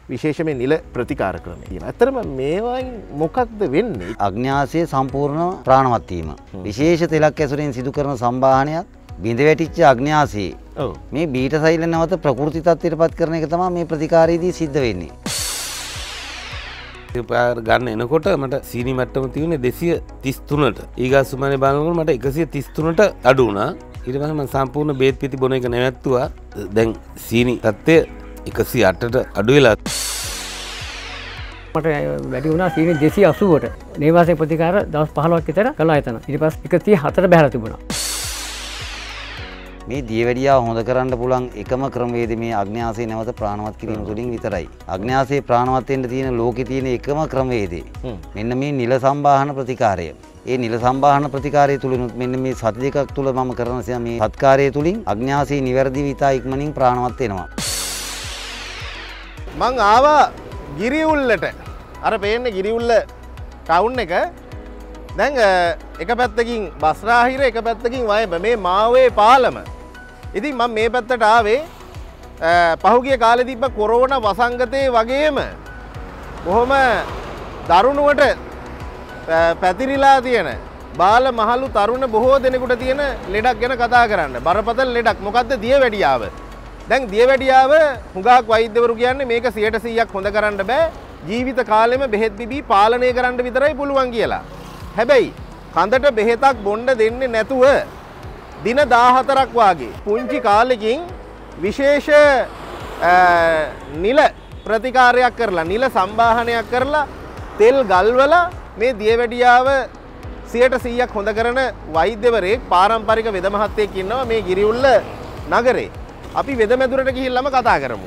විශේෂම නිල ප්‍රතිකාර ක්‍රමය තියෙනවා. ඇත්තටම මේවායින් මොකක්ද වෙන්නේ? අග්න්‍යාසයේ සම්පූර්ණ ප්‍රාණවත් වීම. විශේෂ තෙලක් ඇසුරින් සිදු කරන සම්බාහනයක් බිඳ වැටිච්ච අග්න්‍යාසයේ මේ බීට සෛල නැවත ප්‍රකෘති තත්ත්වයටපත් කරන එක තමයි මේ ප්‍රතිකාරයේදී සිද්ධ වෙන්නේ. ගන්න එනකොට මට සීනි මට්ටම තියුණේ 233ට. ඊගා සුමානේ බලනකොට මට 133ට අඩු වුණා. ඊට පස්සේ මම සම්පූර්ණ බේත් පිටි බොන එක නැවැත්තුවා. දැන් සීනි තත්ත්වය 108ට අඩු වෙලා. මට වැඩි වුණා සීනි 280ට. නේවාසේ ප්‍රතිකාර දවස් 15ක් විතර කළා එතන. ඊට පස්සේ 134ට බහැලා තිබුණා. මේ දියවැඩියාව හොඳ කරන්න පුළුවන් එකම ක්‍රමවේදය මේ අග්න්‍යාසය නැවත ප්‍රාණවත් කිරීම තුළින් විතරයි. අග්න්‍යාසයේ ප්‍රාණවත් වෙන්න තියෙන ලෝකේ තියෙන එකම ක්‍රමවේදය මෙන්න මේ නිල සම්බාහන ප්‍රතිකාරය. ඒ නිල සම්බාහන ප්‍රතිකාරය තුළිනුත් මෙන්න මේ සති දෙකක් තුළ මම කරන මේ සත්කාරය තුළින් අග්න්‍යාසය නිවැරදිව ඉතා ඉක්මනින් ප්‍රාණවත් වෙනවා. මං ආවා ගිරිඋල්ලට. අර පේන්නේ ගිරිඋල්ල ටවුන් එක. දැන් එක පැත්තකින් බස්රාහිර එක පැත්තකින් වයඹ මේ මාවේ පාලම. ඉතින් මම මේ පැත්තට ආවේ පහුගිය කාලේ තිබ්බ කොරෝනා වසංගතයේ වගේම බොහොම දරුණුවට පැතිරිලා තියෙන බාල මහලු තරුණ බොහෝ දෙනෙකුට තියෙන ලෙඩක් ගැන කතා කරන්න. බරපතල ලෙඩක්. මොකද්ද? දියවැඩියාව. දැන් දියවැඩියාව හුඟක් වෛද්‍යවරු කියන්නේ මේක 100%ක් හොඳ කරන්න බෑ. ජීවිත කාලෙම බෙහෙත් බිබී පාලනය කරන්න විතරයි පුළුවන් කියලා. හැබැයි කඳට බෙහෙතක් බොන්න දෙන්නේ නැතුව දින 14ක් වාගේ පුංචි කාලෙකින් විශේෂ නිල ප්‍රතිකාරයක් කරලා නිල සම්බාහනයක් කරලා තෙල් ගල්වලා මේ දියවැඩියාව 100%ක් හොඳ කරන වෛද්‍යවරයෙක් පාරම්පරික වෙද මහත්තයෙක් ඉන්නවා මේ ගිරිඋල්ල නගරේ. අපි වෙද මැදුරට ගිහිල්ලාම කතා කරමු.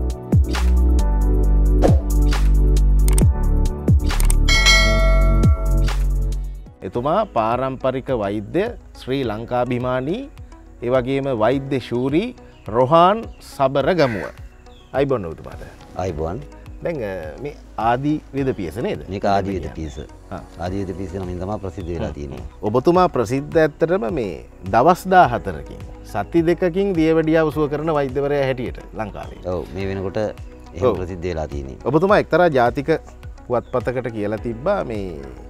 එතුමා පාරම්පරික වෛද්‍ය ශ්‍රී ලංකාභිමානී ඒ වගේම වෛද්‍ය ශූරී රොහාන් සබරගමුව. අයිබෝන් ඔබතුමාට. අයිබෝන්. දැන් මේ ආදී වෙද පියස නේද? මේක ආදී වෙද පියස. ආදී වෙද පියස නමින් තමයි ප්‍රසිද්ධ වෙලා තියෙන්නේ. ඔබතුමා ප්‍රසිද්ධ ඇත්තටම මේ දවස් 14කින් සති දෙකකින් දියවැඩියාව සුව කරන වෛද්‍යවරයා හැටියට ලංකාවේ. ඔව් මේ වෙනකොට එහෙම ප්‍රසිද්ධ වෙලා තියෙන්නේ. ඔබතුමා එක්තරා ජාතික පුවත්පතකට කියලා තිබ්බා මේ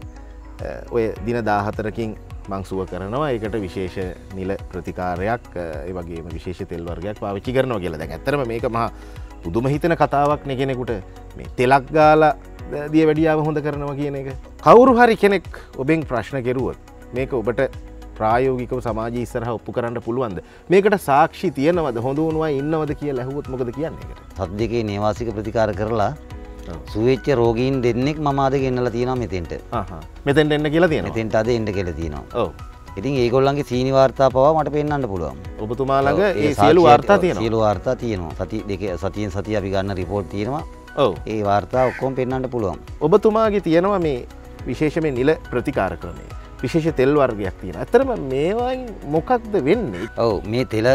ඔය දින 14කින් මං සුව කරනවා. ඒකට විශේෂ නිල ප්‍රතිකාරයක් ඒ වගේම විශේෂ තෙල් වර්ගයක් පාවිච්චි කරනවා කියලා. දැන් ඇත්තටම මේක මහා පුදුම හිතෙන කතාවක් නේ කෙනෙකුට මේ තෙලක් ගාලා දියවැඩියාව හොඳ කරනවා කියන එක. කවුරු හරි කෙනෙක් ඔබෙන් ප්‍රශ්න කෙරුවොත් මේක ඔබට ප්‍රායෝගිකව සමාජය ඉස්සරහා ඔප්පු කරන්න පුළුවන්ද? මේකට සාක්ෂි තියෙනවද? හොඳ වුණා ඉන්නවද කියලා ඇහුවොත් මොකද කියන්නේ ඒකට? සත් දෙකේ නේවාසික ප්‍රතිකාර කරලා සුවෙච්ච රෝගීන් දෙන්නෙක් මම අද ගෙන්නලා තියෙනවා මෙතෙන්ට. මෙතෙන්ට එන්න කියලා තියෙනවා. මෙතෙන්ට අද එන්න කියලා තියෙනවා. ඔව්. ඉතින් ඒගොල්ලන්ගේ සීනි වාර්තා පවා මට පෙන්වන්න පුළුවන්. ඔබතුමා ළඟ ඒ සියලු වාර්තා තියෙනවා. සියලු වාර්තා තියෙනවා. සතියෙන් සතිය අපි ගන්න රිපෝට් තියෙනවා. ඔව්. ඒ වාර්තා ඔක්කොම පෙන්වන්න පුළුවන්. ඔබතුමාගේ තියෙනවා මේ විශේෂම නිල ප්‍රතිකාර ක්‍රමය. විශේෂ තෙල් වර්ගයක් තියෙනවා. ඇත්තටම මේවායින් මොකක්ද වෙන්නේ? ඔව් මේ තෙල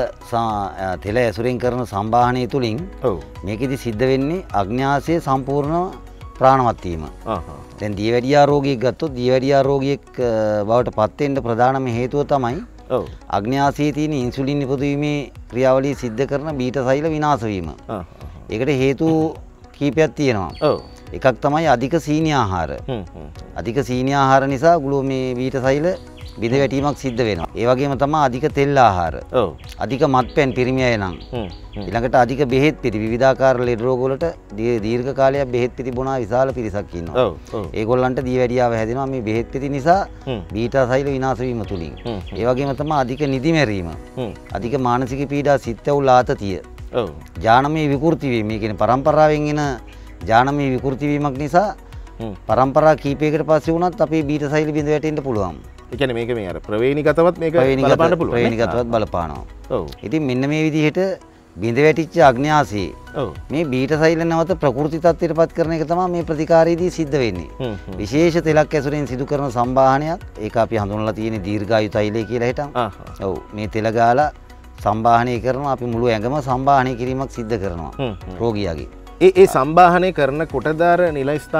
ඇසුරෙන් කරන සම්බාහනය තුලින් මේකෙදි සිද්ධ වෙන්නේ අග්න්‍යාසයේ සම්පූර්ණ ප්‍රාණවත් වීම. දැන් දියවැඩියා රෝගියෙක් ගත්තොත් දියවැඩියා රෝගියෙක් බවට පත් වෙන්න ප්‍රධානම හේතුව තමයි අග්න්‍යාසයේ තියෙන ඉන්සුලින් නිපදවීමේ ක්‍රියාවලිය සිද්ධ කරන බීට සෛල විනාශ වීම. ඒකට හේතු කීපයක් තියෙනවා. එකක් තමයි අධික සීනි ආහාර. අධික සීනි ආහාර නිසා මේ බීට සෛල බිඳ වැටීමක් සිද්ධ වෙනවා. ඒ වගේම තමයි අධික තෙල් ආහාර. අධික මත්පැන් පිරිමි අය නම්. ඊළඟට අධික බෙහෙත් පිටි විවිධාකාර ලෙඩ රෝග වලට දීර්ඝ කාලයක් බෙහෙත් පිටි බොනා විශාල පිරිසක් ඉන්නවා. ඒගොල්ලන්ට දියවැඩියාව හැදෙනවා මේ බෙහෙත් පිටි නිසා බීටා සෛල විනාශ වීම තුලින්. ඒ වගේම තමයි අධික නිදි මැරීම. අධික මානසික පීඩා සිත් ඇවුල් ආතතිය. ජානමය විකෘති වීම. මේ කියන්නේ පරම්පරාවෙන් එන ජානමය විකෘති වීමක් නිසා පරම්පරා කීපයකට පස්සේ වුණත් අපේ බීට සෛල බිඳ වැටෙන්න පුළුවන්. ඒ කියන්නේ මේක මේ අර ප්‍රවේණිගතවත් මේක බලපාන්න පුළුවන්. ප්‍රවේණිගතවත් බලපානවා. ඔව්. ඉතින් මෙන්න මේ විදිහට බිඳ වැටිච්ච අග්න්‍යාසයේ මේ බීට සෛල නැවත ප්‍රකෘති තත්ත්වයටපත් කරන එක තමයි මේ ප්‍රතිකාරයේදී සිද්ධ වෙන්නේ. විශේෂ තෙලක් ඇසුරෙන් සිදු කරන සම්බාහනයක්. ඒක අපි හඳුන්වලා තියෙන්නේ දීර්ඝායු තෛලය කියලා හිටන්. ඔව්. මේ තෙල ගාලා සම්බාහනය කරනවා. අපි මුළු ඇඟම සම්බාහනය කිරීමක් සිද්ධ කරනවා රෝගියාගේ. ඒ සම්බාහනය කරන කොටදාර නිල ස්ථාන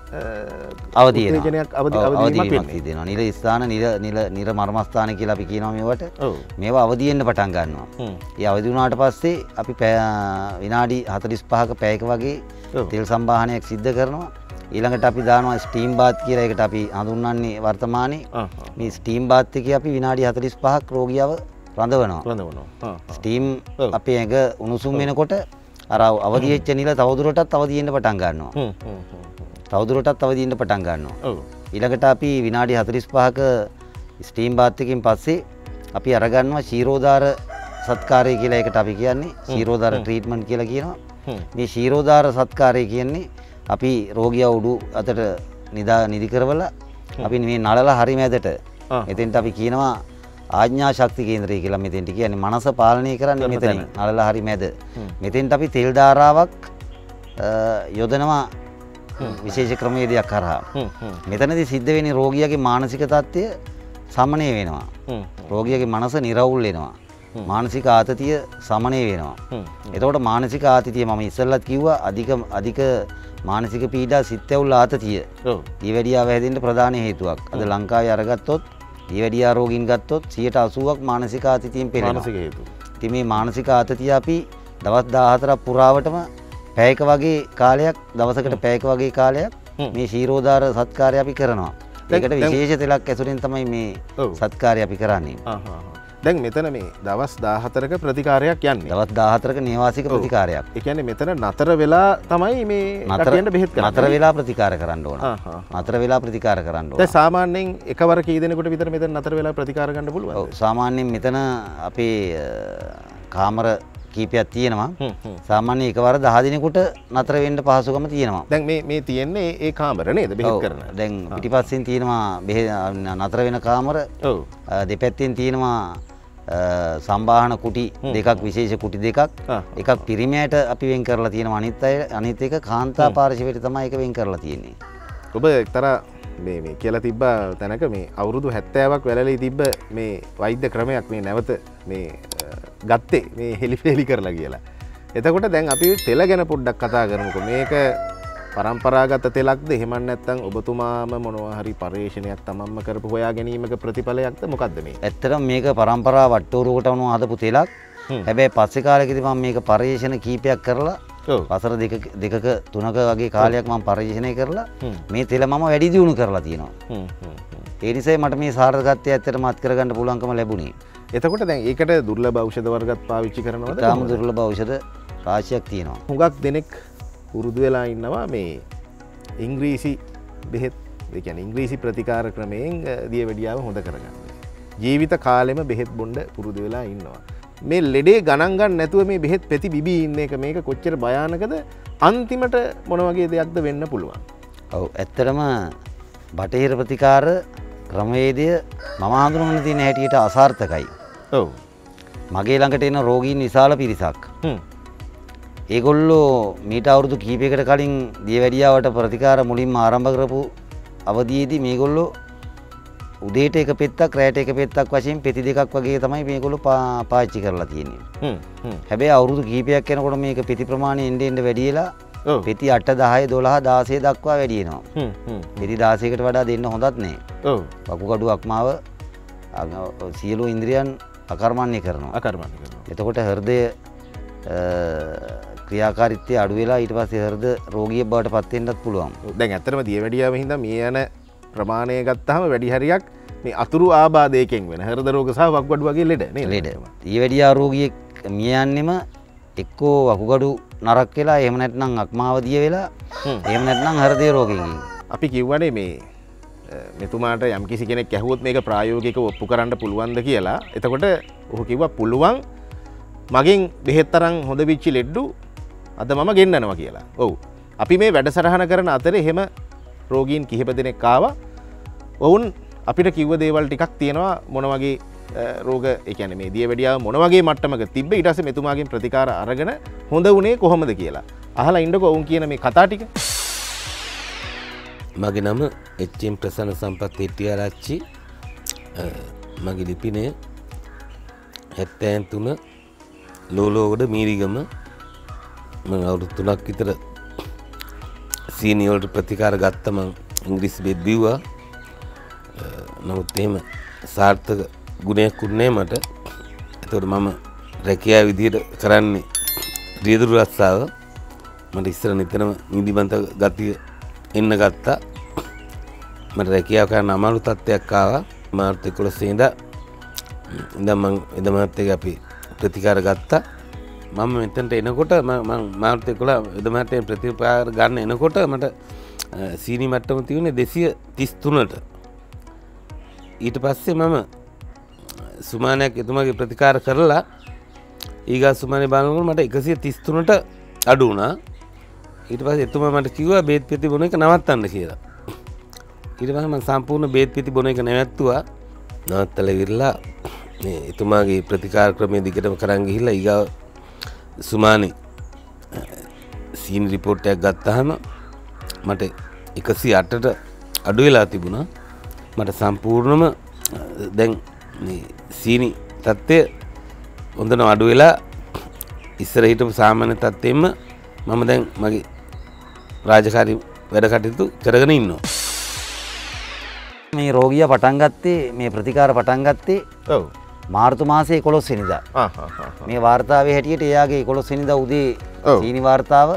අවධියනයක් අවදීමක් සිදෙනවා. නිල ස්ථාන නිල මර්මස්ථාන කියලා අපි කියනවා මේවට. මේවා අවදියෙන්න පටන් ගන්නවා. ඒ අවදි වුණාට පස්සේ අපි විනාඩි 45ක පැයක වගේ තෙල් සම්බාහනයක් සිද්ධ කරනවා. ඊළඟට අපි දානවා ස්ටීම් බාත් කියලා. ඒකට අපි හඳුන්වන්නේ වර්තමානයේ මේ ස්ටීම් බාත් එකේ අපි විනාඩි 45ක් රෝගියාව රඳවනවා. ස්ටීම් අපේ ඇඟ උණුසුම් වෙනකොට අර අවදි වෙච්ච නිල තවදුරටත් අවදියෙන්න පටන් ගන්නවා. තවදුරටත් අවදියෙන්න පටන් ගන්නවා. ඊළඟට අපි විනාඩි 45ක ස්ටීම් බාත් එකකින් පස්සේ අපි අරගන්නවා ශීරෝදාර සත්කාරය කියලා. ඒකට අපි කියන්නේ ශීරෝදාර ට්‍රීට්මන්ට් කියලා කියනවා. මේ ශීරෝදාර සත්කාරය කියන්නේ අපි රෝගියා උඩු අතට නිදි කරවලා අපි මේ නළල හරි මැදට එතෙන්ට අපි කියනවා ආඥා ශක්ති කේන්ද්‍රය කියලා. මෙතෙන්ට කියන්නේ මනස පාලනය කරන්නේ මෙතනින් නළල හරි මැද. මෙතෙන්ට අපි තෙල් ධාරාවක් යොදනවා විශේෂ ක්‍රමවේදයක් කරා. මෙතනදී සිද්ධ වෙන්නේ රෝගියාගේ මානසික තත්ත්වය සමනය වෙනවා. රෝගියාගේ මනස නිරවුල් වෙනවා. මානසික ආතතිය සමනය වෙනවා. එතකොට මානසික ආතතිය මම ඉස්සෙල්ලත් කිව්වා අධික මානසික පීඩා සිත්ඇවුල් ආතතිය දියවැඩියාව හැදෙන්න ප්‍රධාන හේතුවක්. අද ලංකාවේ අරගත්තොත් දියවැඩියා රෝගීන් ගත්තොත් 80%ක් මානසික ආතතියෙන් පෙළෙනවා. ඉතින් මේ මානසික ආතතිය අපි දවස් 14ක් පුරාවටම පැයක වගේ කාලයක් දවසකට පැයක වගේ කාලයක් මේ ශීරෝදාර සත්කාරය අපි කරනවා. ඒකට විශේෂ තෙලක් ඇසුරෙන් තමයි මේ සත්කාරය අපි කරන්නේ. දැන් මෙතන මේ දවස් 14ක ප්‍රතිකාරයක් යන්නේ. දවස් 14ක නේවාසික ප්‍රතිකාරයක්. ඒ කියන්නේ මෙතන නතර වෙලා තමයි මේ කටියට බෙහෙත් කරන්නේ. නතර වෙලා ප්‍රතිකාර කරන්න ඕන. නතර වෙලා ප්‍රතිකාර කරන්න ඕන. දැන් සාමාන්‍යයෙන් එකවර කී දෙනෙකුට විතර මෙතන නතර වෙලා ප්‍රතිකාර ගන්න පුළුවන්ද? ඔව් සාමාන්‍යයෙන් මෙතන අපේ කාමර කීපයක් තියෙනවා. සාමාන්‍ය එකවර 10 දිනෙකට නතර වෙන්න පහසුකම තියෙනවා. දැන් මේ තියෙන්නේ ඒ කාමර නේද බෙහෙත් කරන? දැන් පිටිපස්සෙන් තියෙනවා නතර වෙන කාමර. ඔව්. දෙපැත්තෙන් තියෙනවා සම්බාහන කුටි දෙකක් විශේෂ කුටි දෙකක්. එකක් පිරිමයට අපි වෙන් කරලා තියෙනවා. අනිත් එක කාන්තා පාර්ශවයට තමයි ඒක වෙන් කරලා තියෙන්නේ. ඔබ එක්තරා මේ කියලා තිබ්බා තැනක මේ අවුරුදු 70ක් වැළලී තිබ්බ මේ වෛද්‍ය ක්‍රමයක් මේ නැවත මේ ගත්තේ මේ හෙලිපෙලි කරලා කියලා. එතකොට දැන් අපි තෙල ගැන පොඩ්ඩක් කතා කරමුකෝ. මේක පරම්පරාගත තෙලක්ද එහෙම නැත්නම් ඔබතුමාම මොනවා හරි පරීක්ෂණයක් තමන්ම කරපු හොයා ගැනීමක ප්‍රතිඵලයක්ද මොකද්ද මේ? ඇත්තටම මේක පරම්පරා වට්ටෝරුවකට වුණා හදපු තෙලක්. හැබැයි පස්සේ කාලෙකදී මම මේක පරීක්ෂණ කීපයක් කරලා වසර දෙකක තුනක වගේ කාලයක් මම පරීක්ෂණය කරලා මේ තෙල මම වැඩි දියුණු කරලා තියෙනවා. ඒ නිසා මට මේ සාර්ථකත්වය ඇත්තටම අත් කරගන්න පුළුවන්කම ලැබුණේ. එතකොට දැන් ඒකට දුර්ලභ ඖෂධ වර්ගත් පාවිච්චි කරනවද? තාම දුර්ලභ ඖෂධ රාශියක් තියෙනවා. හුඟක් දෙනෙක් පුරුදු වෙලා ඉන්නවා මේ ඉංග්‍රීසි බෙහෙත්, ඒ කියන්නේ ඉංග්‍රීසි ප්‍රතිකාර ක්‍රමයෙන් දියවැඩියාව හොඳ කරගන්න. ජීවිත කාලෙම බෙහෙත් බොන්න පුරුදු වෙලා ඉන්නවා. මේ ලෙඩේ ගණන් ගන්න නැතුව මේ බෙහෙත් පෙති බිබී ඉන්න එක මේක කොච්චර භයානකද? අන්තිමට මොන වගේ දෙයක්ද වෙන්න පුළුවන්? ඔව් ඇත්තටම බටහිර ප්‍රතිකාර ක්‍රමවේදය මම හඳුනගෙන තියෙන හැටියට අසාර්ථකයි. ඔව්. මගේ ළඟට එන රෝගීන් විශාල පිරිසක්. ඒගොල්ලෝ මීට අවුරුදු කීපයකට කලින් දියවැඩියාවට ප්‍රතිකාර මුලින්ම ආරම්භ කරපු අවධියේදී මේගොල්ලෝ උදේට එක පෙත්තක් රැයට එක පෙත්තක් වශයෙන් පෙති දෙකක් වගේ තමයි මේගොල්ලෝ පාවිච්චි කරලා තියෙන්නේ. හැබැයි අවුරුදු කීපයක් යනකොට මේක පෙති ප්‍රමාණය එන්න එන්න වැඩි වෙලා පෙති 8 10 12 16 දක්වා වැඩි වෙනවා. පෙති 16කට වඩා දෙන්න හොඳත් නෑ. ඔව්. වකුගඩු අක්මාව සියලු ඉන්ද්‍රියන් අකර්මණ්‍ය කරනවා. එතකොට හෘදය ක්‍රියාකාරීත්වය අඩු වෙලා ඊට පස්සේ හෘද රෝගියෙක් බවට පත් වෙන්නත් පුළුවන්. දැන් ඇත්තටම දියවැඩියාව හින්දා මේ යන ප්‍රමාණය ගත්තාම වැඩි හරියක් මේ අතුරු ආබාධයකින් වෙන හෘද රෝග සහ වකුගඩු වගේ ලෙඩ නේද? දියවැඩියා රෝගියෙක් මිය යන්නෙම එක්කෝ වකුගඩු නරක් වෙලා එහෙම නැත්නම් අක්මාව දිය වෙලා එහෙම නැත්නම් හෘද රෝගයෙන්. අපි කිව්වනේ මේ මෙතුමාට යම් කිසි කෙනෙක් ඇහුවොත් මේක ප්‍රායෝගිකව ඔප්පු කරන්න පුළුවන්ද කියලා. එතකොට ඔහු කිව්වා පුළුවන්. මගෙන් බෙහෙත් තරම් හොඳ වෙච්ච ලෙඩ්ඩු අද මම ගෙන්නනවා කියලා. ඔව්. අපි මේ වැඩසටහන කරන අතරේ එහෙම රෝගීන් කිහිප දෙනෙක් ආවා. ඔවුන් අපිට කිව්ව දේවල් ටිකක් තියෙනවා මොන වගේ රෝග ඒ කියන්නේ මේ දියවැඩියාව මොන වගේ මට්ටමක තිබ්බ ඊට පස්සේ මෙතුමාගෙන් ප්‍රතිකාර අරගෙන හොඳ වුණේ කොහොමද කියලා. අහලා ඉන්නකෝ ඔවුන් කියන මේ කතා ටික. මගේ නම එච්.එම්. ප්‍රසන්න සම්පත් හෙට්ටිආරච්චි. මගේ ලිපිනය 73 ලෝලෝගොඩ මීරිගම. මම අවුරුදු 3ක් විතර සීනි වලට ප්‍රතිකාර ගත්තම ඉංග්‍රීසි බෙහෙත් බිව්වා. නමුත් එහෙම සාර්ථක ගුණයක් උන්නේ මට. ඒතකොට මම රැකියාව විදිහට කරන්නේ රියදුරු රස්සාව. මට ඉස්සර නිතරම නිදිමත ගතිය එන්න ගත්තා. මට රැකියාව කරන්න අමාරු තත්ත්වයක් ආවා. මාර්තු 11 ඉඳන් මම එදමත් එක අපි ප්‍රතිකාර ගත්තා. මම මෙතනට එනකොට මම මාර්තු 11 එදමත් ප්‍රතිකාර ගන්න එනකොට මට සීනි මට්ටම තියුනේ 233ට. ඊට පස්සේ මම සුමානයක් එතුමාගේ ප්‍රතිකාර කරලා ඊගා සුමානේ බලනකොට මට 133ට අඩු වුණා. ඊට පස්සේ එතුමා මට කිව්වා බේත් පෙති බොන එක නවත්තන්න කියලා. ඊට පස්සේ මම සම්පූර්ණ බේත් පෙති බොන එක නැවැත්තුවා. නවත්තලා ඉවරලා මේ එතුමාගේ ප්‍රතිකාර ක්‍රමයේ දිගටම කරන් ගිහිල්ලා ඊගා සුමානේ සීනි රිපෝට් එකක් ගත්තාම මට 108ට අඩු වෙලා තිබුණා. මට සම්පූර්ණම දැන් මේ සීනි තත්ත්වය හොඳට අඩු වෙලා ඉස්සර හිටපු සාමාන්‍ය තත්ත්වෙෙම මම දැන් මගේ රාජකාරී වැඩ කටයුතු කරගෙන ඉන්නවා. මේ රෝගියා පටන් ගත්තේ මේ ප්‍රතිකාර පටන් ගත්තේ ඔව් මාර්තු මාසයේ 11 වෙනිදා. මේ වාර්තාවේ හැටියට එයාගේ 11 වෙනිදා උදේ සීනි වාර්තාව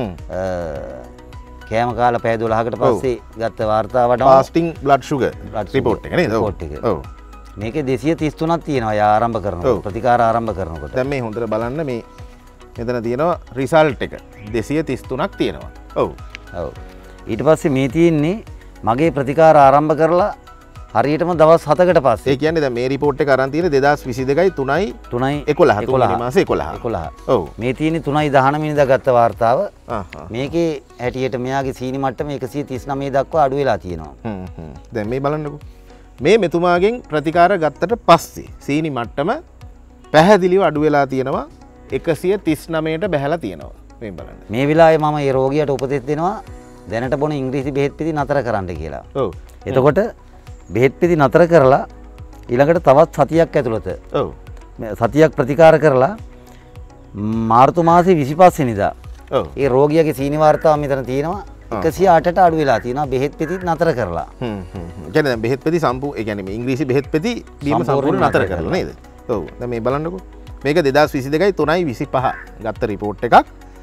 කෑම කාලා පැය 12කට පස්සේ ගත්ත වාර්තාවට ෆාස්ටිං බ්ලඩ් ෂුගර් රිපෝට් එක නේද? රිපෝට් එක. ඔව්. මේකේ 233ක් තියෙනවා යා ආරම්භ කරනකොට ප්‍රතිකාර ආරම්භ කරනකොට. දැන් මේ හොඳට බලන්න මේ මෙතන තියෙනවා රිසල්ට් එක 233ක් තියෙනවා. ඔව්. ඔව්. ඊට පස්සේ මේ තියෙන්නේ මගේ ප්‍රතිකාර ආරම්භ කරලා හරියටම දවස් 7කට පස්සේ. ඒ කියන්නේ දැන් මේ රිපෝට් එක අරන් තියෙන්නේ 2022යි 3යි 11 තුන්වෙනි මාසේ 11. ඔව්. මේ තියෙන්නේ 3යි 19 වෙනිදා ගත්ත වාර්තාව. මේකේ හැටියට මෙයාගේ සීනි මට්ටම 139 දක්වා අඩු වෙලා තියෙනවා. දැන් මේ බලන්නකෝ. මේ මෙතුමාගෙන් ප්‍රතිකාර ගත්තට පස්සේ සීනි මට්ටම පැහැදිලිව අඩු වෙලා තියෙනවා 139ට බැහැලා තියෙනවා. මේ බලන්න. මේ වෙලාවේ මම මේ රෝගියාට උපදෙස් දෙනවා දැනට බොන ඉංග්‍රීසි බෙහෙත් පිටි නතර කරන්න කියලා. ඔව්. එතකොට බෙහෙත් පිටි නතර කරලා ඊළඟට තවත් සතියක් ඇතුළත ඔව් සතියක් ප්‍රතිකාර කරලා මාර්තු මාසේ 25 වෙනිදා ඔව් ඒ රෝගියාගේ සීනි වාර්තාව මෙතන තියෙනවා 108ට අඩු වෙලා තියෙනවා බෙහෙත් පිටි නතර කරලා. කියන්නේ දැන් බෙහෙත් පෙති ඒ කියන්නේ මේ ඉංග්‍රීසි බෙහෙත් පෙති බීම සම්පූර්ණ නතර කරලා නේද? ඔව්. දැන් මේ බලන්නකෝ. මේක 2022යි 3යි 25 ගත්ත රිපෝට් එකක්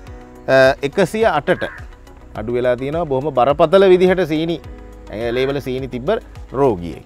108ට අඩු වෙලා තියෙනවා බොහොම බරපතල විදිහට සීනි ලේවල සීනි තිබ්බ රෝගියෙක්.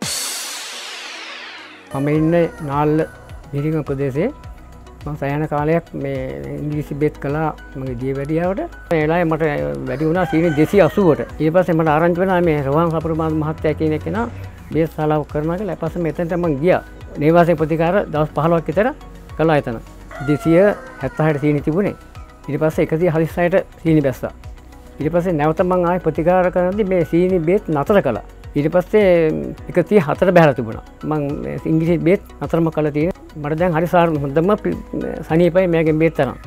මම ඉන්නේ නාල්ල මිරිඟ ප්‍රදේශයේ. මම සෑහෙන කාලයක් මේ ඉංග්‍රීසි බෙහෙත් කළා මගේ දියවැඩියාවට. ඒ වෙලාවේ මට වැඩි වුණා සීනි 280ට. ඊට පස්සේ මට ආරංචි වුණා මේ රෝහන් සපුරමාන මහත්තයා කියන කෙනා බෙහෙත් ශාලාවක් කරනවා කියලා. ඊට පස්සේ මෙතනට මම ගියා. නේවාසේ ප්‍රතිකාර දවස් 15ක් විතර කළා එතන. 276ට සීනි තිබුණේ. ඊට පස්සේ 146ට සීනි බැස්සා. ඊට පස්සේ නැවත මම ආයෙ ප්‍රතිකාර කරද්දී මේ සීනි බෙහෙත් නතර කළා. ඊට පස්සේ 134ට බහැලා තිබුණා. මම ඉංග්‍රීසි බෙහෙත් නතරම කළා තියෙන. මට දැන් හරි හොඳම සනීපයි මේකෙන් බෙහෙත් තරම්.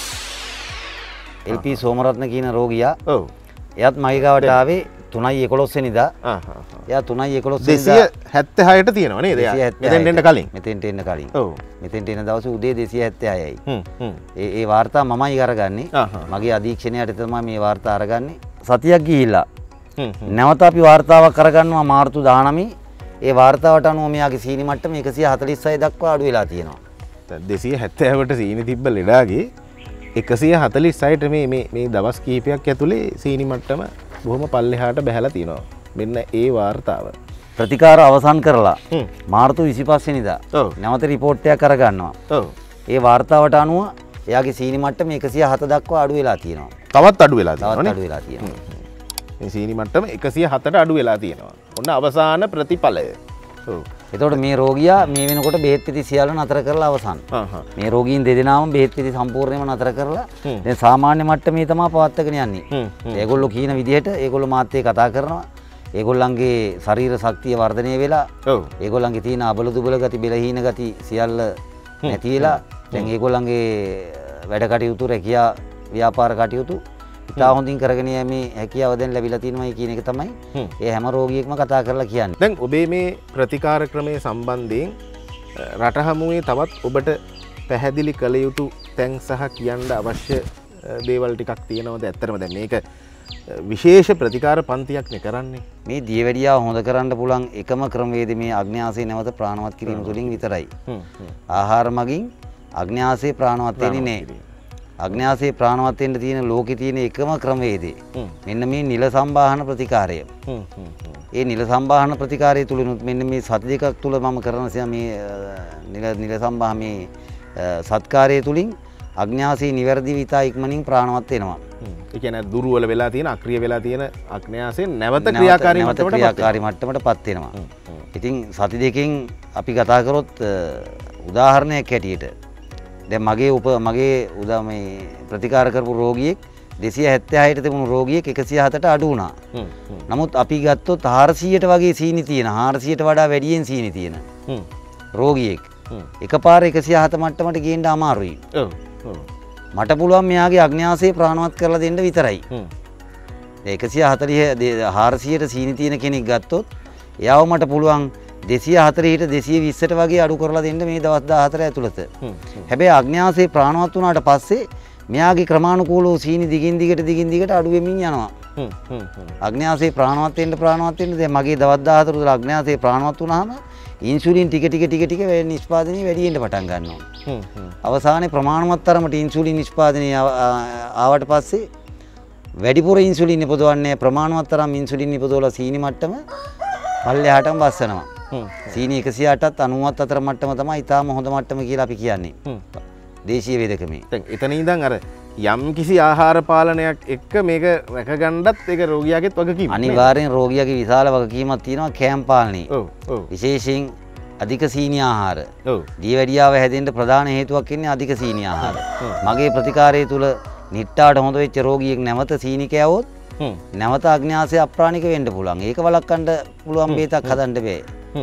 එල්.පී. සෝමරත්න කියන රෝගියා ඔව්. එයාත් මගේ ගාවට ආවේ 3/11 වෙනිදා. එයා 3/11 276ට තියෙනවා නේද? මෙතෙන්ට එන්න කලින්. මෙතෙන්ට එන්න කලින්. ඔව්. මෙතෙන්ට එන දවසේ උදේ 276යි. ඒ වාර්තා මමයි අරගන්නේ. මගේ අධීක්ෂණයට තමයි මේ වාර්තා අරගන්නේ. සතියක් ගිහිල්ලා නැවත අපි වාර්තාවක් කරගන්නවා මාර්තු 19. ඒ වාර්තාවට අනුව මෙයාගේ සීනි මට්ටම 146 දක්වා අඩු වෙලා තියෙනවා. 270ට සීනි තිබ්බ ලෙඩාගේ 146ට මේ දවස් කිහිපයක් ඇතුලේ සීනි මට්ටම බොහොම පල්ලෙහාට බැහැලා තියෙනවා. මෙන්න ඒ වාර්තාව. ප්‍රතිකාර අවසන් කරලා මාර්තු 25 වෙනිදා නැවත රිපෝට් එකක් අරගන්නවා. ඔව්. ඒ වාර්තාවට අනුව එයාගේ සීනි මට්ටම 107 දක්වා අඩු වෙලා තියෙනවා. තවත් අඩු වෙලා තියෙනවා තවත් නේ? අඩු වෙලා තියෙනවා. මේ සීනි මට්ටම 107ට අඩු වෙලා තියෙනවා. ඔන්න අවසාන ප්‍රතිඵලය. ඔව්. එතකොට මේ රෝගියා මේ වෙනකොට බෙහෙත් පිටි සියල්ල නතර කරලා අවසන්. මේ රෝගීන් දෙදෙනාම බෙහෙත් පිටි සම්පූර්ණයෙන්ම නතර කරලා දැන් සාමාන්‍ය මට්ටමේ තමයි පවත්වාගෙන යන්නේ. ඒගොල්ලෝ කියන විදිහට ඒගොල්ලෝ මාත් එක්ක කතා කරනවා. ඒගොල්ලන්ගේ ශරීර ශක්තිය වර්ධනය වෙලා ඔව්. ඒගොල්ලන්ගේ තියෙන අබල දුබල ගති බෙලහීන ගති සියල්ල නැති වෙලා දැන් ඒගොල්ලන්ගේ වැඩ කටයුතු රැකියා ව්‍යාපාර කටයුතු ඉතා හොඳින් කරගෙන යීමේ හැකියාව දැන් ලැබිලා තියෙනවා කියන එක තමයි ඒ හැම රෝගියෙක්ම කතා කරලා කියන්නේ. දැන් ඔබේ මේ ප්‍රතිකාර ක්‍රමයේ සම්බන්ධයෙන් රට හමුවේ තවත් ඔබට පැහැදිලි කළ යුතු තැන් සහ කියන්න අවශ්‍ය දේවල් ටිකක් තියෙනවද? ඇත්තටම දැන් මේක විශේෂ ප්‍රතිකාර පන්තියක්නේ කරන්නේ. මේ දියවැඩියාව හොඳ කරන්න පුළුවන් එකම ක්‍රමවේදය මේ අග්න්‍යාසය නැවත ප්‍රාණවත් කිරීම තුළින් විතරයි. ආහාර මගින් අග්න්‍යාසය ප්‍රාණවත් වෙන්නේ නැහැ. අග්න්‍යාසය ප්‍රාණවත් වෙන්න තියෙන ලෝකේ තියෙන එකම ක්‍රමවේදය මෙන්න මේ නිල සම්බාහන ප්‍රතිකාරය. ඒ නිල සම්බාහන ප්‍රතිකාරය තුලිනුත් මෙන්න මේ සති දෙකක් තුල මම කරන මේ නිල සම්බාහ මේ සත්කාරය තුලින් අග්න්‍යාසය නිවැරදිව ඉතා ඉක්මනින් ප්‍රාණවත් වෙනවා. ඒ කියන්නේ දුර්වල වෙලා තියෙන අක්‍රිය වෙලා තියෙන අග්න්‍යාසය නැවත ක්‍රියාකාරී මට්ටමට පත් වෙනවා. ඉතින් සති දෙකෙන් අපි කතා කරොත් උදාහරණයක් හැටියට දැන් මගේ මේ ප්‍රතිකාර කරපු රෝගියෙක් 276ට තිබුණු රෝගියෙක් 107ට අඩු වුණා. නමුත් අපි ගත්තොත් 400ට වගේ සීනි තියෙන 400ට වඩා වැඩියෙන් සීනි තියෙන රෝගියෙක් එකපාර 107 මට්ටමට ගේන්න අමාරුයි. මට පුළුවන් මෙයාගේ අග්න්‍යාසය ප්‍රාණවත් කරලා දෙන්න විතරයි. 400ට සීනි තියෙන කෙනෙක් ගත්තොත් එයාව මට පුළුවන් 240ට 220ට වගේ අඩු කරලා දෙන්න මේ දවස් 14 ඇතුළත. හැබැයි අග්න්‍යාසය ප්‍රාණවත් වුණාට පස්සේ මෙයාගේ ක්‍රමානුකූලව සීනි දිගින් දිගට අඩු වෙමින් යනවා. අග්න්‍යාසය ප්‍රාණවත් වෙන්න දැන් මගේ දවස් 14 තුළ අග්න්‍යාසය ප්‍රාණවත් වුණාම ඉන්සුලින් ටික නිෂ්පාදනය වැඩි වෙන්න පටන් ගන්නවා. අවසානයේ ප්‍රමාණවත් තරමට ඉන්සුලින් නිෂ්පාදනය ආවට පස්සේ වැඩිපුර ඉන්සුලින් නිපදවන්නේ ප්‍රමාණවත් තරම් ඉන්සුලින් නිපදවලා සීනි මට්ටම පල්ලෙහාටම බස්සනවා. සීනි 108ත් 90ත් අතර මට්ටම තමයි ඊටාම හොඳ මට්ටම කියලා අපි කියන්නේ. දේශීය වේදකමේ. දැන් එතන ඉඳන් අර යම් කිසි ආහාර පාලනයක් එක්ක මේක රැකගන්නත් ඒක රෝගියාගේත් වගකීමක්. අනිවාර්යෙන් රෝගියාගේ විශාල වගකීමක් තියෙනවා කෑම පාලනේ. විශේෂයෙන් අධික සීනි ආහාර. දියවැඩියාව හැදෙන්න ප්‍රධාන හේතුවක් ඉන්නේ අධික සීනි ආහාර. මගේ ප්‍රතිකාරය තුල නිට්ටාට හොඳ වෙච්ච රෝගියෙක් නැවත සීනි කෑවොත් නැවත අග්න්‍යාසය අප්‍රාණික වෙන්න පුළුවන්. ඒක වළක්වන්න පුළුවන් බේතක් හදන්න බෑ.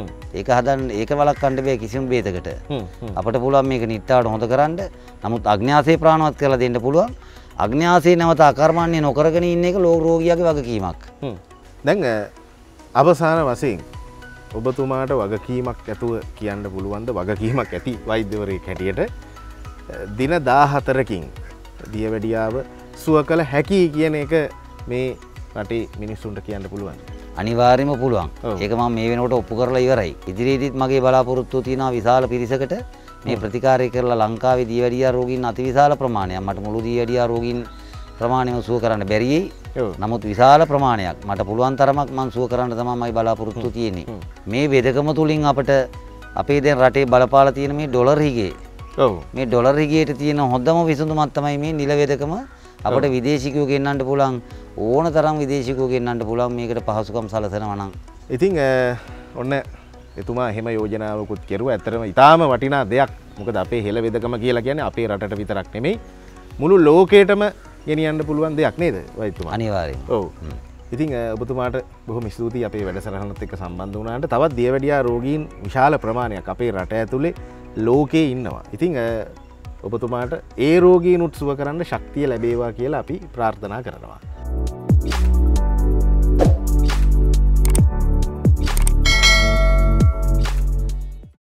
ඒක වළක්වන්න බෑ කිසිම බේතකට. අපිට පුළුවන් මේක නිට්ටාවට හොඳ කරන්න. නමුත් අග්න්‍යාසය ප්‍රාණවත් කරලා දෙන්න පුළුවන්. අග්න්‍යාසය නැවත අකර්මණ්‍ය නොකරගෙන ඉන්න එක රෝගියාගේ වගකීමක්. දැන් අවසාන වශයෙන් ඔබතුමාට වගකීමක් ඇතුව කියන්න පුළුවන්ද වගකීමක් ඇති වෛද්‍යවරයෙක් හැටියට දින 14කින් දියවැඩියාව සුව කළ හැකි කියන එක මේ රටේ මිනිස්සුන්ට කියන්න පුළුවන්. අනිවාර්යයෙන්ම පුළුවන්. ඒක මම මේ වෙනකොට ඔප්පු කරලා ඉවරයි. ඉදිරියේදීත් මගේ බලාපොරොත්තුව තියෙනවා විශාල පිරිසකට මේ ප්‍රතිකාරය කරලා ලංකාවේ දියවැඩියා රෝගීන් අතිවිශාල ප්‍රමාණයක් මට මුළු දියවැඩියා රෝගීන් ප්‍රමාණයම සුව කරන්න බැරියි. නමුත් විශාල ප්‍රමාණයක් මට පුළුවන් තරමක් මම සුව කරන්න තමයි බලාපොරොත්තු තියෙන්නේ. මේ වෙදකම තුලින් අපිට අපේ දැන් රටේ බලපාලා තියෙන මේ ඩොලර් හිගේ. මේ ඩොලර් හිගේට තියෙන හොඳම විසඳුමක් තමයි මේ නිල වෙදකම අපිට විදේශිකයෝ ගෙන්නන්න පුළුවන් ඕන තරම් විදේශිකයෝ ගෙන්නන්න පුළුවන් මේකට පහසුකම් සලසනවා නම්. ඉතින් ඔන්න එතුමා එහෙම යෝජනාවකුත් කෙරුවා. ඇත්තටම ඊටාම වටිනා දෙයක්. මොකද අපේ හෙළ වෙදකම කියලා කියන්නේ අපේ රටට විතරක් නෙමෙයි මුළු ලෝකෙටම ගෙනියන්න පුළුවන් දෙයක් නේද වෛද්‍යතුමා? අනිවාර්යයෙන්. ඔව්. ඉතින් ඔබතුමාට බොහොම ස්තුතියි අපේ වැඩසටහනත් එක්ක සම්බන්ධ වුණාට. තවත් දියවැඩියා රෝගීන් විශාල ප්‍රමාණයක් අපේ රට ඇතුලේ ලෝකේ ඉන්නවා. ඉතින් ඔබතුමාට ඒ රෝගීන් උත්සව කරන්න ශක්තිය ලැබේවා කියලා අපි ප්‍රාර්ථනා කරනවා.